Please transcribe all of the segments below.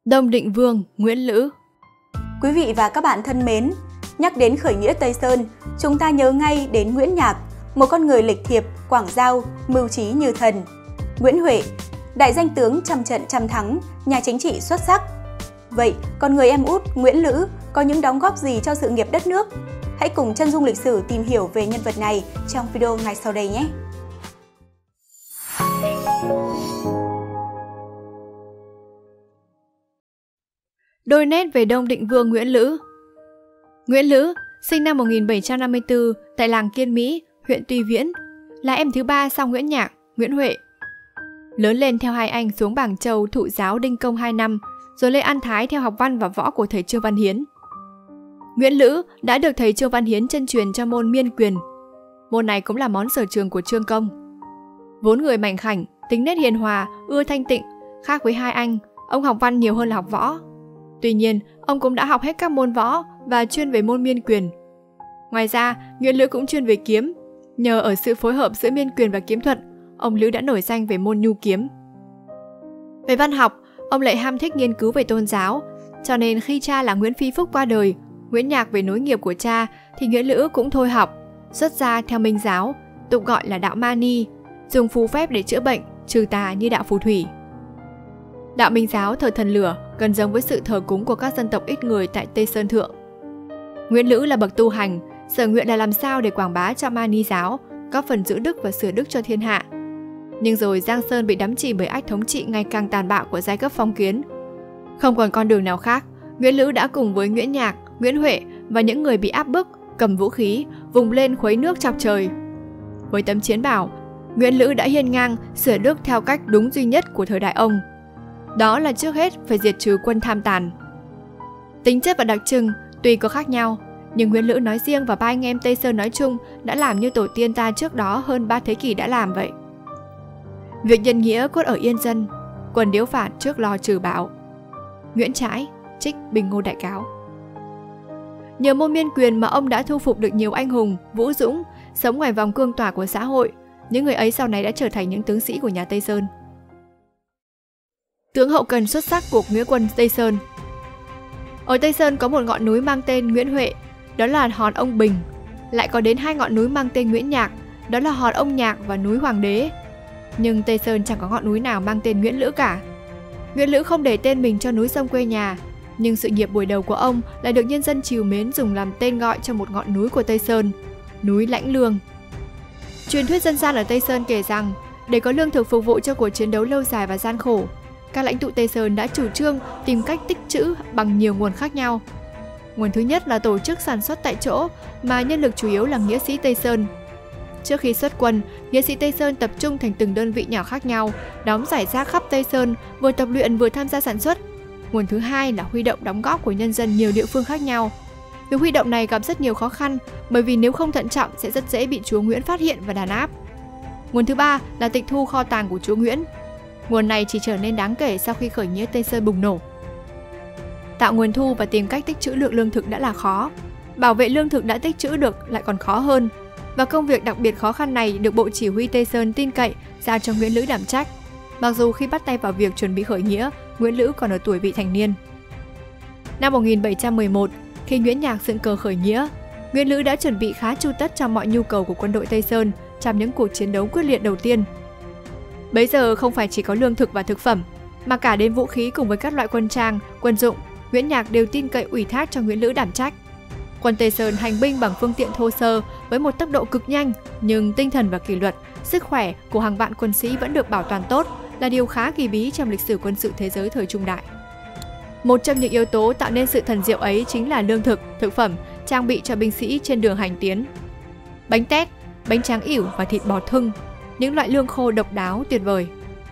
Đông Định Vương Nguyễn Lữ. Quý vị và các bạn thân mến, nhắc đến khởi nghĩa Tây Sơn, chúng ta nhớ ngay đến Nguyễn Nhạc, một con người lịch thiệp, quảng giao, mưu trí như thần. Nguyễn Huệ, đại danh tướng trăm trận trăm thắng, nhà chính trị xuất sắc. Vậy, con người em út Nguyễn Lữ có những đóng góp gì cho sự nghiệp đất nước? Hãy cùng chân dung lịch sử tìm hiểu về nhân vật này trong video ngay sau đây nhé! Đôi nét về Đông Định Vương Nguyễn Lữ. Nguyễn Lữ, sinh năm 1754 tại làng Kiên Mỹ, huyện Tuy Viễn, là em thứ ba sau Nguyễn Nhạc, Nguyễn Huệ. Lớn lên theo hai anh xuống Bảng Châu thụ giáo Đinh Công 2 năm, rồi lên An Thái theo học văn và võ của thầy Trương Văn Hiến. Nguyễn Lữ đã được thầy Trương Văn Hiến chân truyền cho môn miên quyền. Môn này cũng là món sở trường của Trương Công. Vốn người mảnh khảnh, tính nết hiền hòa, ưa thanh tịnh, khác với hai anh, ông học văn nhiều hơn là học võ. Tuy nhiên, ông cũng đã học hết các môn võ và chuyên về môn miên quyền. Ngoài ra, Nguyễn Lữ cũng chuyên về kiếm. Nhờ ở sự phối hợp giữa miên quyền và kiếm thuật, ông Lữ đã nổi danh về môn nhu kiếm. Về văn học, ông lại ham thích nghiên cứu về tôn giáo, cho nên khi cha là Nguyễn Phi Phúc qua đời, Nguyễn Nhạc về nối nghiệp của cha thì Nguyễn Lữ cũng thôi học, xuất gia theo Minh giáo, tục gọi là đạo Mani, dùng phù phép để chữa bệnh, trừ tà như đạo phù thủy. Đạo Minh giáo thờ thần lửa, gần giống với sự thờ cúng của các dân tộc ít người tại Tây Sơn Thượng. Nguyễn Lữ là bậc tu hành, sở nguyện là làm sao để quảng bá cho Mani giáo, góp phần giữ đức và sửa đức cho thiên hạ. Nhưng rồi Giang Sơn bị đắm chìm bởi ách thống trị ngày càng tàn bạo của giai cấp phong kiến. Không còn con đường nào khác, Nguyễn Lữ đã cùng với Nguyễn Nhạc, Nguyễn Huệ và những người bị áp bức, cầm vũ khí, vùng lên khuấy nước chọc trời. Với tấm chiến bào, Nguyễn Lữ đã hiên ngang sửa đức theo cách đúng duy nhất của thời đại ông. Đó là trước hết phải diệt trừ quân tham tàn. Tính chất và đặc trưng tuy có khác nhau, nhưng Nguyễn Lữ nói riêng và ba anh em Tây Sơn nói chung đã làm như tổ tiên ta trước đó hơn 3 thế kỷ đã làm vậy. Việc nhân nghĩa cốt ở yên dân, quân điếu phạt trước lo trừ bạo. Nguyễn Trãi, trích Bình Ngô Đại Cáo. Nhờ môn miên quyền mà ông đã thu phục được nhiều anh hùng, vũ dũng, sống ngoài vòng cương tỏa của xã hội. Những người ấy sau này đã trở thành những tướng sĩ của nhà Tây Sơn. Tướng hậu cần xuất sắc của nghĩa quân Tây Sơn. Ở Tây Sơn có một ngọn núi mang tên Nguyễn Huệ, đó là Hòn Ông Bình. Lại có đến hai ngọn núi mang tên Nguyễn Nhạc, đó là Hòn Ông Nhạc và núi Hoàng Đế. Nhưng Tây Sơn chẳng có ngọn núi nào mang tên Nguyễn Lữ cả. Nguyễn Lữ không để tên mình cho núi sông quê nhà, nhưng sự nghiệp buổi đầu của ông lại được nhân dân trìu mến dùng làm tên gọi cho một ngọn núi của Tây Sơn, núi Lãnh Lương. Truyền thuyết dân gian ở Tây Sơn kể rằng, để có lương thực phục vụ cho cuộc chiến đấu lâu dài và gian khổ, các lãnh tụ Tây Sơn đã chủ trương tìm cách tích trữ bằng nhiều nguồn khác nhau. Nguồn thứ nhất là tổ chức sản xuất tại chỗ mà nhân lực chủ yếu là nghĩa sĩ Tây Sơn. Trước khi xuất quân, nghĩa sĩ Tây Sơn tập trung thành từng đơn vị nhỏ khác nhau, đóng rải rác khắp Tây Sơn, vừa tập luyện vừa tham gia sản xuất. Nguồn thứ hai là huy động đóng góp của nhân dân nhiều địa phương khác nhau. Việc huy động này gặp rất nhiều khó khăn, bởi vì nếu không thận trọng sẽ rất dễ bị chúa Nguyễn phát hiện và đàn áp. Nguồn thứ ba là tịch thu kho tàng của chúa Nguyễn. Nguồn này chỉ trở nên đáng kể sau khi khởi nghĩa Tây Sơn bùng nổ. Tạo nguồn thu và tìm cách tích trữ lượng lương thực đã là khó. Bảo vệ lương thực đã tích trữ được lại còn khó hơn. Và công việc đặc biệt khó khăn này được Bộ Chỉ huy Tây Sơn tin cậy giao cho Nguyễn Lữ đảm trách. Mặc dù khi bắt tay vào việc chuẩn bị khởi nghĩa, Nguyễn Lữ còn ở tuổi vị thành niên. Năm 1711, khi Nguyễn Nhạc dựng cờ khởi nghĩa, Nguyễn Lữ đã chuẩn bị khá chu tất cho mọi nhu cầu của quân đội Tây Sơn trong những cuộc chiến đấu quyết liệt đầu tiên. Bấy giờ không phải chỉ có lương thực và thực phẩm, mà cả đến vũ khí cùng với các loại quân trang, quân dụng, Nguyễn Nhạc đều tin cậy ủy thác cho Nguyễn Lữ đảm trách. Quân Tây Sơn hành binh bằng phương tiện thô sơ với một tốc độ cực nhanh, nhưng tinh thần và kỷ luật, sức khỏe của hàng vạn quân sĩ vẫn được bảo toàn tốt, là điều khá kỳ bí trong lịch sử quân sự thế giới thời trung đại. Một trong những yếu tố tạo nên sự thần diệu ấy chính là lương thực, thực phẩm, trang bị cho binh sĩ trên đường hành tiến. Bánh tét, bánh tráng ỉu và thịt bò thưng, những loại lương khô độc đáo tuyệt vời.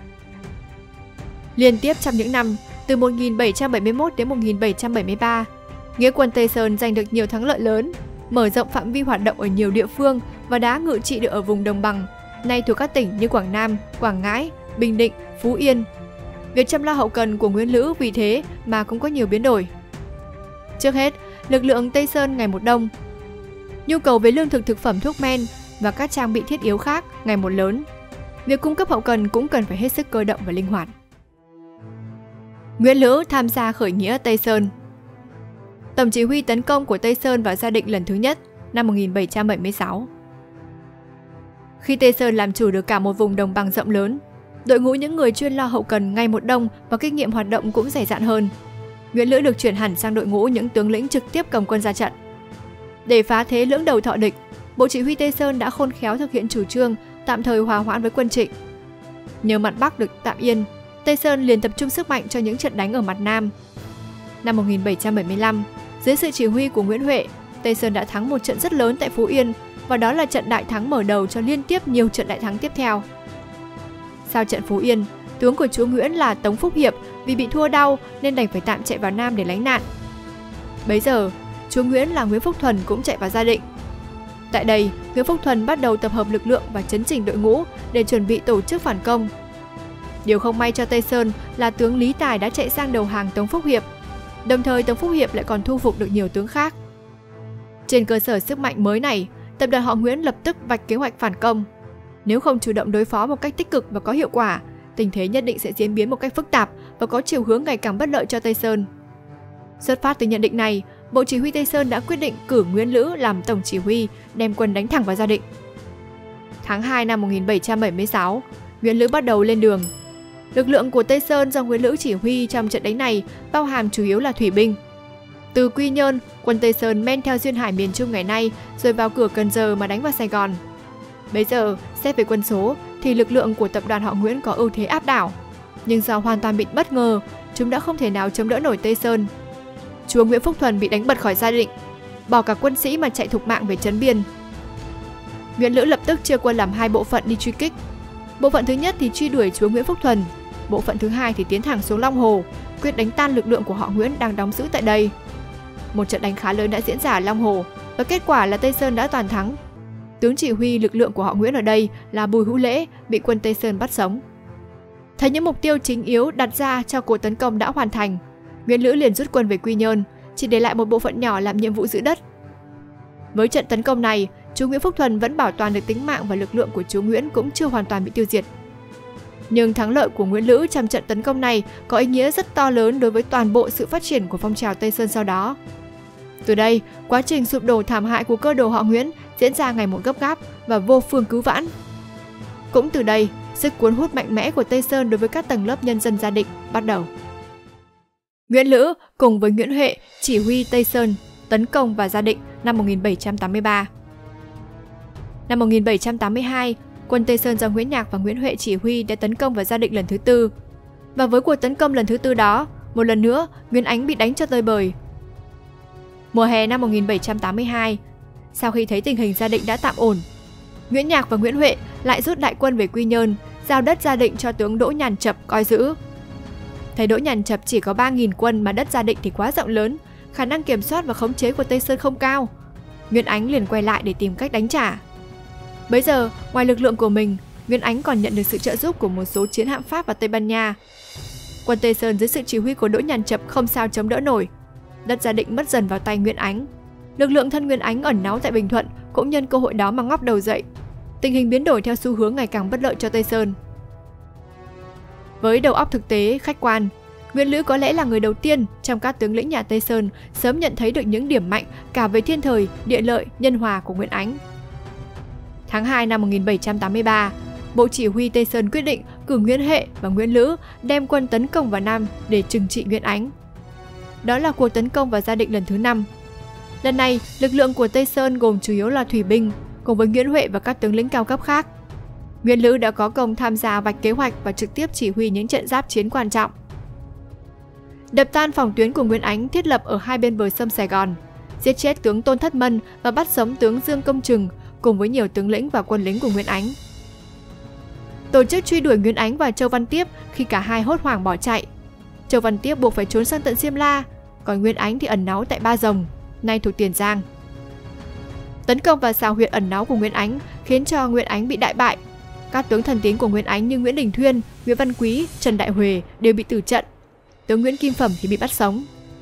Liên tiếp trong những năm từ 1771 đến 1773, nghĩa quân Tây Sơn giành được nhiều thắng lợi lớn, mở rộng phạm vi hoạt động ở nhiều địa phương và đã ngự trị được ở vùng đồng bằng, nay thuộc các tỉnh như Quảng Nam, Quảng Ngãi, Bình Định, Phú Yên. Việc chăm lo hậu cần của Nguyễn Lữ vì thế mà cũng có nhiều biến đổi. Trước hết, lực lượng Tây Sơn ngày một đông. Nhu cầu về lương thực, thực phẩm, thuốc men và các trang bị thiết yếu khác ngày một lớn. Việc cung cấp hậu cần cũng cần phải hết sức cơ động và linh hoạt. Nguyễn Lữ tham gia khởi nghĩa Tây Sơn. Tổng chỉ huy tấn công của Tây Sơn vào Gia Định lần thứ nhất năm 1776. Khi Tây Sơn làm chủ được cả một vùng đồng bằng rộng lớn, đội ngũ những người chuyên lo hậu cần ngày một đông và kinh nghiệm hoạt động cũng dày dạn hơn. Nguyễn Lữ được chuyển hẳn sang đội ngũ những tướng lĩnh trực tiếp cầm quân ra trận. Để phá thế lưỡng đầu thọ địch, Bộ Chỉ huy Tây Sơn đã khôn khéo thực hiện chủ trương tạm thời hòa hoãn với quân Trịnh. Nhờ mặt Bắc được tạm yên, Tây Sơn liền tập trung sức mạnh cho những trận đánh ở mặt Nam. Năm 1775, dưới sự chỉ huy của Nguyễn Huệ, Tây Sơn đã thắng một trận rất lớn tại Phú Yên, và đó là trận đại thắng mở đầu cho liên tiếp nhiều trận đại thắng tiếp theo. Sau trận Phú Yên, tướng của chúa Nguyễn là Tống Phúc Hiệp vì bị thua đau nên đành phải tạm chạy vào Nam để lánh nạn. Bấy giờ, chúa Nguyễn là Nguyễn Phúc Thuần cũng chạy vào Gia Định. Tại đây, Nguyễn Phúc Thuần bắt đầu tập hợp lực lượng và chấn chỉnh đội ngũ để chuẩn bị tổ chức phản công. Điều không may cho Tây Sơn là tướng Lý Tài đã chạy sang đầu hàng Tống Phúc Hiệp. Đồng thời Tống Phúc Hiệp lại còn thu phục được nhiều tướng khác. Trên cơ sở sức mạnh mới này, tập đoàn họ Nguyễn lập tức vạch kế hoạch phản công. Nếu không chủ động đối phó một cách tích cực và có hiệu quả, tình thế nhất định sẽ diễn biến một cách phức tạp và có chiều hướng ngày càng bất lợi cho Tây Sơn. Xuất phát từ nhận định này, Bộ Chỉ huy Tây Sơn đã quyết định cử Nguyễn Lữ làm tổng chỉ huy, đem quân đánh thẳng vào Gia Định. Tháng 2 năm 1776, Nguyễn Lữ bắt đầu lên đường. Lực lượng của Tây Sơn do Nguyễn Lữ chỉ huy trong trận đánh này bao hàm chủ yếu là thủy binh. Từ Quy Nhơn, quân Tây Sơn men theo duyên hải miền Trung ngày nay rồi vào cửa Cần Giờ mà đánh vào Sài Gòn. Bấy giờ, xét về quân số thì lực lượng của tập đoàn họ Nguyễn có ưu thế áp đảo. Nhưng do hoàn toàn bị bất ngờ, chúng đã không thể nào chống đỡ nổi Tây Sơn. Chúa Nguyễn Phúc Thuần bị đánh bật khỏi Gia Định, bỏ cả quân sĩ mà chạy thục mạng về trấn biên. Nguyễn Lữ lập tức chia quân làm hai bộ phận đi truy kích. Bộ phận thứ nhất thì truy đuổi chúa Nguyễn Phúc Thuần, bộ phận thứ hai thì tiến thẳng xuống Long Hồ, quyết đánh tan lực lượng của họ Nguyễn đang đóng giữ tại đây. Một trận đánh khá lớn đã diễn ra ở Long Hồ và kết quả là Tây Sơn đã toàn thắng. Tướng chỉ huy lực lượng của họ Nguyễn ở đây là Bùi Hữu Lễ bị quân Tây Sơn bắt sống. Thấy những mục tiêu chính yếu đặt ra cho cuộc tấn công đã hoàn thành, Nguyễn Lữ liền rút quân về Quy Nhơn, chỉ để lại một bộ phận nhỏ làm nhiệm vụ giữ đất. Với trận tấn công này, chúa Nguyễn Phúc Thuần vẫn bảo toàn được tính mạng và lực lượng của chúa Nguyễn cũng chưa hoàn toàn bị tiêu diệt. Nhưng thắng lợi của Nguyễn Lữ trong trận tấn công này có ý nghĩa rất to lớn đối với toàn bộ sự phát triển của phong trào Tây Sơn sau đó. Từ đây, quá trình sụp đổ thảm hại của cơ đồ họ Nguyễn diễn ra ngày một gấp gáp và vô phương cứu vãn. Cũng từ đây, sức cuốn hút mạnh mẽ của Tây Sơn đối với các tầng lớp nhân dân Gia Định bắt đầu. Nguyễn Lữ cùng với Nguyễn Huệ chỉ huy Tây Sơn tấn công vào Gia Định năm 1783. Năm 1782, quân Tây Sơn do Nguyễn Nhạc và Nguyễn Huệ chỉ huy đã tấn công vào Gia Định lần thứ tư. Và với cuộc tấn công lần thứ tư đó, một lần nữa Nguyễn Ánh bị đánh cho tơi bời. Mùa hè năm 1782, sau khi thấy tình hình Gia Định đã tạm ổn, Nguyễn Nhạc và Nguyễn Huệ lại rút đại quân về Quy Nhơn, giao đất Gia Định cho tướng Đỗ Nhàn Chập coi giữ. Thấy Đỗ Nhàn Chập chỉ có 3.000 quân mà đất Gia Định thì quá rộng lớn, khả năng kiểm soát và khống chế của Tây Sơn không cao. Nguyễn Ánh liền quay lại để tìm cách đánh trả. Bấy giờ, ngoài lực lượng của mình, Nguyễn Ánh còn nhận được sự trợ giúp của một số chiến hạm Pháp và Tây Ban Nha. Quân Tây Sơn dưới sự chỉ huy của Đỗ Nhàn Chập không sao chống đỡ nổi. Đất Gia Định mất dần vào tay Nguyễn Ánh. Lực lượng thân Nguyễn Ánh ẩn náu tại Bình Thuận cũng nhân cơ hội đó mà ngóc đầu dậy. Tình hình biến đổi theo xu hướng ngày càng bất lợi cho Tây Sơn. Với đầu óc thực tế, khách quan, Nguyễn Lữ có lẽ là người đầu tiên trong các tướng lĩnh nhà Tây Sơn sớm nhận thấy được những điểm mạnh cả về thiên thời, địa lợi, nhân hòa của Nguyễn Ánh. Tháng 2 năm 1783, Bộ Chỉ huy Tây Sơn quyết định cử Nguyễn Huệ và Nguyễn Lữ đem quân tấn công vào Nam để trừng trị Nguyễn Ánh. Đó là cuộc tấn công vào Gia Định lần thứ 5. Lần này, lực lượng của Tây Sơn gồm chủ yếu là thủy binh, cùng với Nguyễn Huệ và các tướng lĩnh cao cấp khác. Nguyễn Lữ đã có công tham gia vạch kế hoạch và trực tiếp chỉ huy những trận giáp chiến quan trọng. Đập tan phòng tuyến của Nguyễn Ánh thiết lập ở hai bên bờ sông Sài Gòn, giết chết tướng Tôn Thất Mân và bắt sống tướng Dương Công Trừng cùng với nhiều tướng lĩnh và quân lính của Nguyễn Ánh. Tổ chức truy đuổi Nguyễn Ánh và Châu Văn Tiếp khi cả hai hốt hoảng bỏ chạy. Châu Văn Tiếp buộc phải trốn sang tận Xiêm La, còn Nguyễn Ánh thì ẩn náu tại Ba Rồng, nay thuộc Tiền Giang. Tấn công vào xào huyệt ẩn náu của Nguyễn Ánh khiến cho Nguyễn Ánh bị đại bại. Các tướng thần tín của Nguyễn Ánh như Nguyễn Đình Thuyên, Nguyễn Văn Quý, Trần Đại Huệ đều bị tử trận. Tướng Nguyễn Kim Phẩm thì bị bắt sống.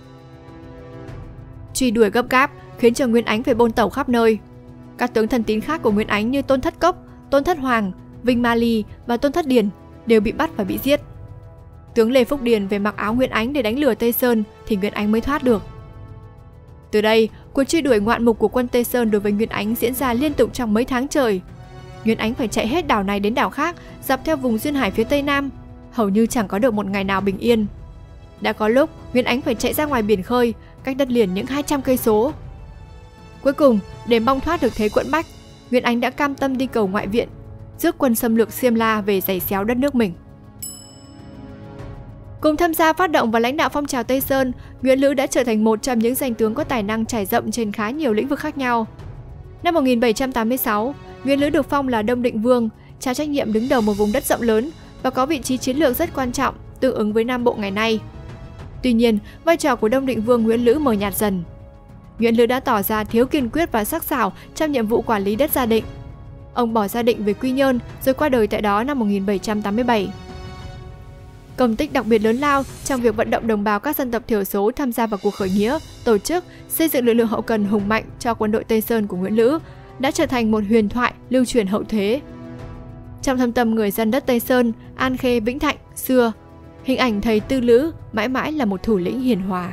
Truy đuổi gấp gáp khiến cho Nguyễn Ánh phải bôn tẩu khắp nơi. Các tướng thần tín khác của Nguyễn Ánh như Tôn Thất Cốc, Tôn Thất Hoàng, Vinh Ma Ly và Tôn Thất Điền đều bị bắt và bị giết. tướng Lê Phúc Điền về mặc áo Nguyễn Ánh để đánh lừa Tây Sơn thì Nguyễn Ánh mới thoát được. Từ đây, cuộc truy đuổi ngoạn mục của quân Tây Sơn đối với Nguyễn Ánh diễn ra liên tục trong mấy tháng trời. Nguyễn Ánh phải chạy hết đảo này đến đảo khác, dọc theo vùng duyên hải phía Tây Nam, hầu như chẳng có được một ngày nào bình yên. Đã có lúc Nguyễn Ánh phải chạy ra ngoài biển khơi, cách đất liền những 200 cây số. Cuối cùng, để mong thoát được thế quẫn bách, Nguyễn Ánh đã cam tâm đi cầu ngoại viện, rước quân xâm lược Xiêm La về giày xéo đất nước mình. Cùng tham gia phát động và lãnh đạo phong trào Tây Sơn, Nguyễn Lữ đã trở thành một trong những danh tướng có tài năng trải rộng trên khá nhiều lĩnh vực khác nhau. Năm 1786, Nguyễn Lữ được phong là Đông Định Vương, trao trách nhiệm đứng đầu một vùng đất rộng lớn và có vị trí chiến lược rất quan trọng, tương ứng với Nam Bộ ngày nay. Tuy nhiên, vai trò của Đông Định Vương Nguyễn Lữ mờ nhạt dần. Nguyễn Lữ đã tỏ ra thiếu kiên quyết và sắc sảo trong nhiệm vụ quản lý đất Gia Định. Ông bỏ Gia Định về Quy Nhơn rồi qua đời tại đó năm 1787. Công tích đặc biệt lớn lao trong việc vận động đồng bào các dân tộc thiểu số tham gia vào cuộc khởi nghĩa, tổ chức, xây dựng lực lượng hậu cần hùng mạnh cho quân đội Tây Sơn của Nguyễn Lữ đã trở thành một huyền thoại lưu truyền hậu thế. Trong thâm tâm người dân đất Tây Sơn, An Khê, Vĩnh Thạnh xưa, hình ảnh thầy Tư Lữ mãi mãi là một thủ lĩnh hiền hòa.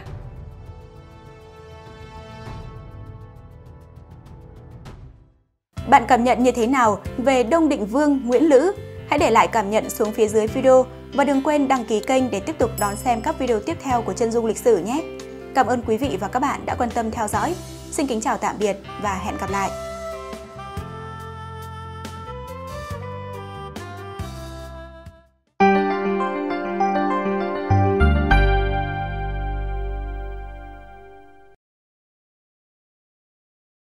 Bạn cảm nhận như thế nào về Đông Định Vương Nguyễn Lữ? Hãy để lại cảm nhận xuống phía dưới video và đừng quên đăng ký kênh để tiếp tục đón xem các video tiếp theo của Chân Dung Lịch Sử nhé! Cảm ơn quý vị và các bạn đã quan tâm theo dõi. Xin kính chào tạm biệt và hẹn gặp lại!